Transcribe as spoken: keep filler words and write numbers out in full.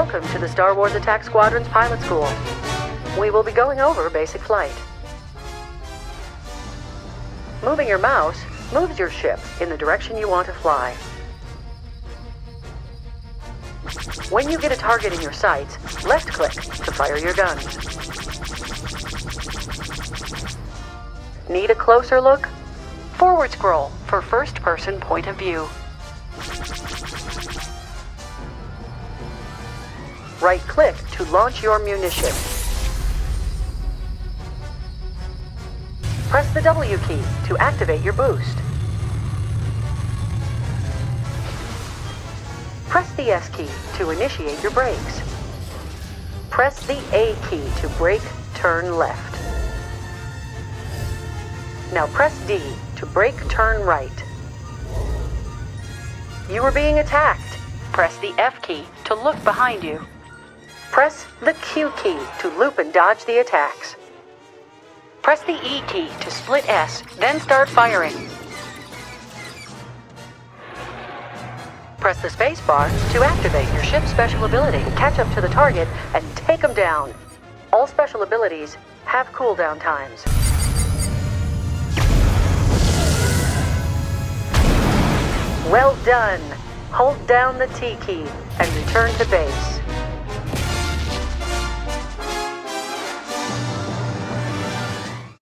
Welcome to the Star Wars Attack Squadrons Pilot School. We will be going over basic flight. Moving your mouse moves your ship in the direction you want to fly. When you get a target in your sights, left-click to fire your guns. Need a closer look? Forward scroll for first-person point of view. Right-click to launch your munition. Press the W key to activate your boost. Press the S key to initiate your brakes. Press the A key to brake, turn left. Now press D to brake, turn right. You are being attacked. Press the F key to look behind you. Press the Q key to loop and dodge the attacks. Press the E key to split S, then start firing. Press the space bar to activate your ship's special ability, catch up to the target, and take them down. All special abilities have cooldown times. Well done. Hold down the T key and return to base.